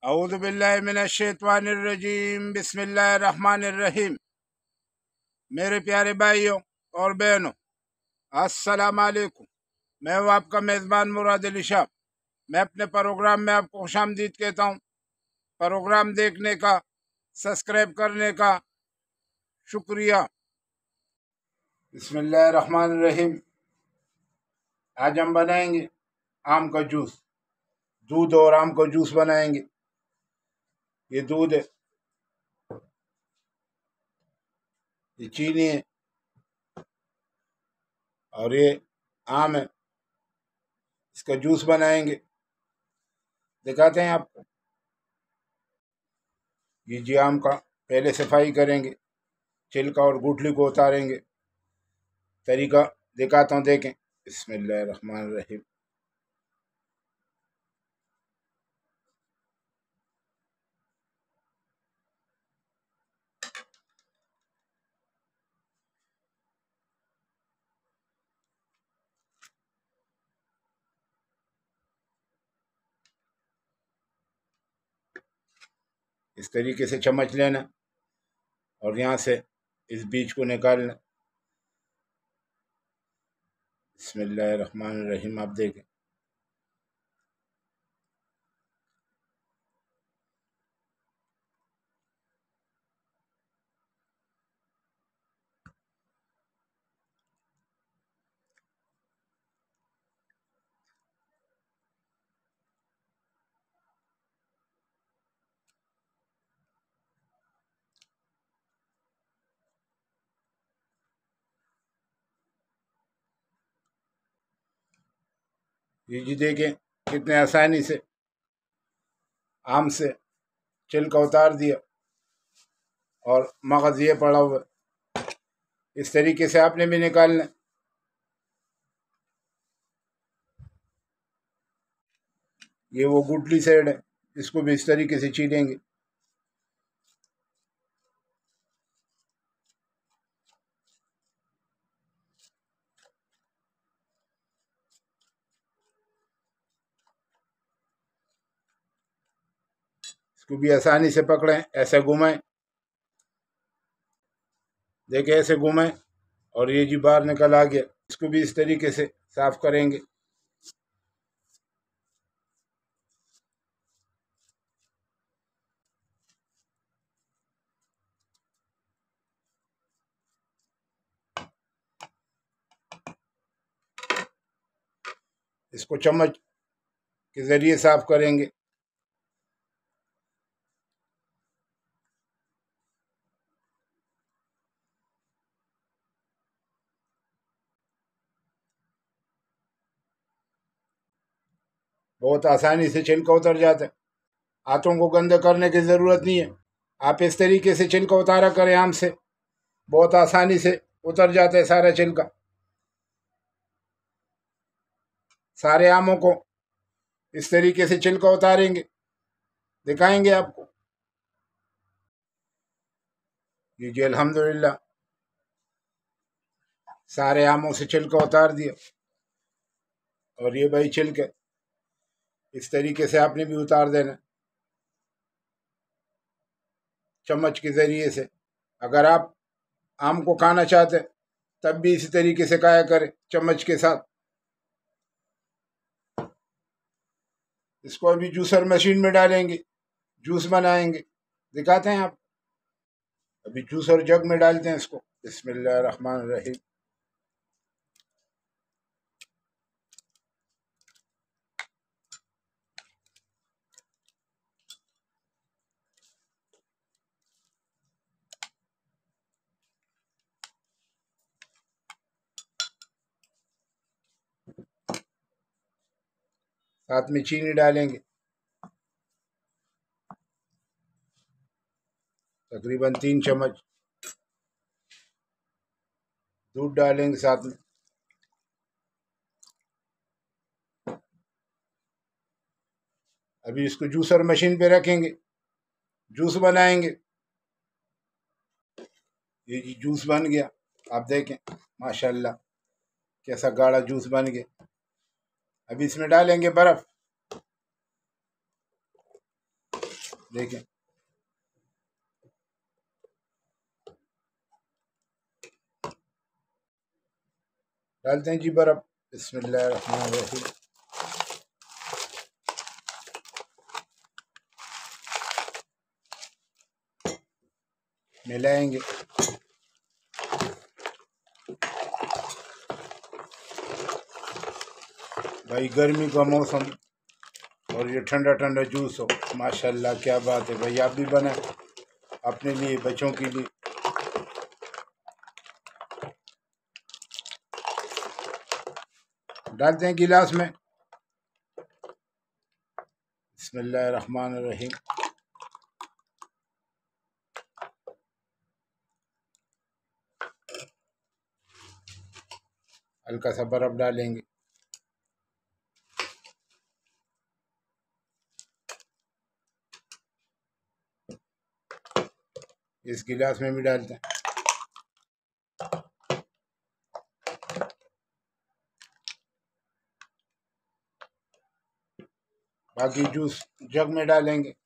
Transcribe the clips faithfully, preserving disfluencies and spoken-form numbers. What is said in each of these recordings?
اعوذ باللہ من الشیطان الرجیم بسم اللہ الرحمن الرحیم۔ میرے پیارے بھائیوں اور بہنوں، السلام علیکم۔ میں ہوں آپ کا میزبان مراد علی شاہ۔ میں اپنے پروگرام میں آپ کو خوش آمدید کہتا ہوں۔ پروگرام دیکھنے کا، سبسکرائب کرنے کا شکریہ۔ بسم اللہ الرحمن الرحیم۔ آج ہم بنائیں گے آم کا جوس، دودھ اور آم کا جوس بنائیں گے۔ یہ دودھ ہے، یہ چینی ہے اور یہ آم ہے۔ اس کا جوس بنائیں گے، دکھاتے ہیں آپ کو۔ یہ جی آم کا پہلے صفائی کریں گے، چھلکا اور گٹھلی کو اتاریں گے۔ طریقہ دکھاتا ہوں، دیکھیں۔ بسم اللہ الرحمن الرحیم۔ اس طریقے سے چمچ لینا اور یہاں سے اس بیج کو نکالنا۔ بسم اللہ الرحمن الرحیم۔ آپ دیکھیں، یہ جی دیکھیں کتنے آسانی سے آم سے چھلکا اتار دیا اور مغز یہ پڑا ہوا۔ اس طریقے سے آپ نے بھی نکالنا۔ یہ وہ گٹلی سائڈ ہے، اس کو بھی اس طریقے سے چیریں گے۔ اس کو بھی آسانی سے پکڑیں، ایسے گھمائیں، دیکھیں ایسے گھمائیں اور یہ جی باہر نکل آ گیا۔ اس کو بھی اس طریقے سے صاف کریں گے۔ اس کو چمچ کے ذریعے صاف کریں گے۔ بہت آسانی سے چھلکا اتر جاتا ہے، ہاتھوں کو گندے کرنے کی ضرورت نہیں ہے۔ آپ اس طریقے سے چھلکا اتارا کریں آم سے، بہت آسانی سے اتر جاتا ہے سارا چھلکا۔ سارے آموں کو اس طریقے سے چھلکا اتاریں گے، دکھائیں گے آپ کو۔ جی جی الحمدللہ سارے آموں سے چھلکا اتار دیا۔ اور یہ بھائی چھلکے اس طریقے سے آپ نے بھی اتار دینا چمچ کے ذریعے سے۔ اگر آپ آم کو کھانا چاہتے تب بھی اسی طریقے سے کھایا کریں، چمچ کے ساتھ۔ اس کو ابھی جوسر مشین میں ڈالیں گے، جوس بنائیں گے، دکھاتے ہیں آپ۔ ابھی جوسر جگ میں ڈالتے ہیں اس کو۔ بسم اللہ الرحمن الرحیم۔ ساتھ میں چینی ڈالیں گے، تقریباً تین چمچ دودھ ڈالیں گے ساتھ میں۔ ابھی اس کو جوسر مشین پہ رکھیں گے، جوس بنائیں گے۔ یہ جی جوس بن گیا، آپ دیکھیں ماشاءاللہ کیسا گاڑھا جوس بن گیا۔ ابھی اس میں ڈالیں گے برف۔ دیکھیں ڈالتے ہیں جی برف. بسم اللہ الرحمن الرحیم. ملائیں گے. بھائی گرمی کا موسم اور یہ ٹھنڈا ٹھنڈا جوس ہو، ماشاءاللہ کیا بات ہے بھائی. آپ بھی بنائیں اپنے لیے، بچوں کے لیے. ڈالتے ہیں گلاس میں. بسم اللہ الرحمن الرحیم. ہلکا سا برف ڈالیں گے. اس گلاس میں بھی ڈالتے ہیں. باقی جوس جگ میں ڈالیں گے.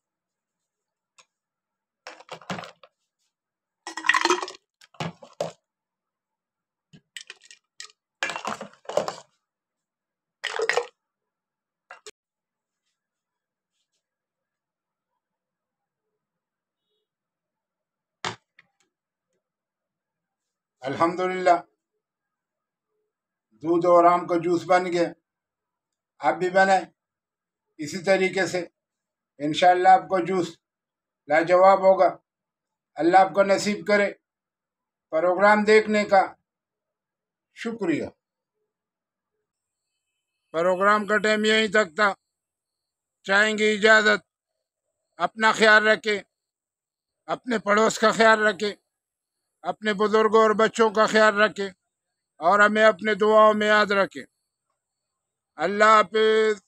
الحمدللہ دودھ اور آم کا جوس بن گیا. آپ بھی بنائیں اسی طریقے سے، انشاءاللہ آپ کو جوس لاجواب ہوگا. اللہ آپ کو نصیب کرے. پروگرام دیکھنے کا شکریہ. پروگرام کا ٹائم یہیں تک تھا. چاہیں گے اجازت. اپنا خیال رکھے، اپنے پڑوس کا خیال رکھے، اپنے بزرگوں اور بچوں کا خیال رکھے، اور ہمیں اپنے دعاؤں میں یاد رکھے. اللہ حافظ.